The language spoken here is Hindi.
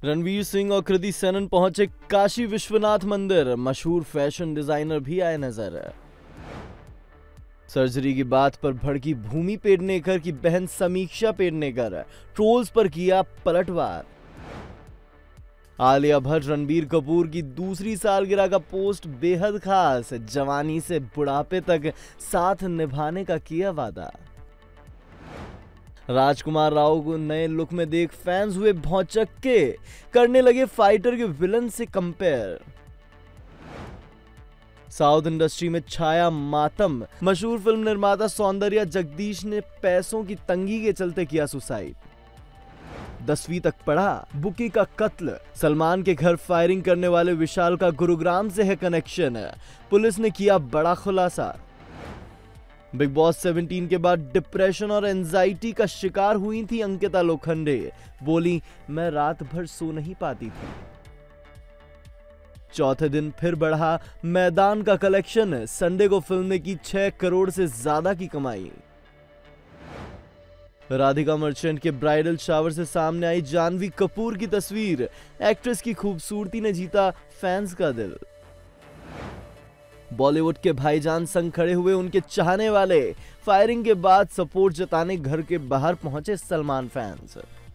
रणवीर सिंह और कृति सेनन पहुंचे काशी विश्वनाथ मंदिर, मशहूर फैशन डिजाइनर भी आए नजर। सर्जरी की बात पर भड़की भूमि पेडनेकर की बहन समीक्षा पेडनेकर, ट्रोल्स पर किया पलटवार। आलिया भट्ट रणबीर कपूर की दूसरी सालगिरह का पोस्ट बेहद खास, जवानी से बुढ़ापे तक साथ निभाने का किया वादा। राजकुमार राव को नए लुक में देख फैंस हुए भौचक्के, करने लगे फाइटर के विलन से कंपेयर। साउथ इंडस्ट्री में छाया मातम, मशहूर फिल्म निर्माता सौंदर्या जगदीश ने पैसों की तंगी के चलते किया सुसाइड। 10वीं तक पढ़ा, बुकी का कत्ल, सलमान के घर फायरिंग करने वाले विशाल का गुरुग्राम से है कनेक्शन, पुलिस ने किया बड़ा खुलासा। बिग बॉस 17 के बाद डिप्रेशन और एंजाइटी का शिकार हुई थी अंकिता लोखंडे, बोली मैं रात भर सो नहीं पाती थी। चौथे दिन फिर बढ़ा मैदान का कलेक्शन, संडे को फिल्म ने की 6 करोड़ से ज्यादा की कमाई। राधिका मर्चेंट के ब्राइडल शावर से सामने आई जानवी कपूर की तस्वीर, एक्ट्रेस की खूबसूरती ने जीता फैंस का दिल। बॉलीवुड के भाईजान संग खड़े हुए उनके चाहने वाले, फायरिंग के बाद सपोर्ट जताने घर के बाहर पहुंचे सलमान फैंस।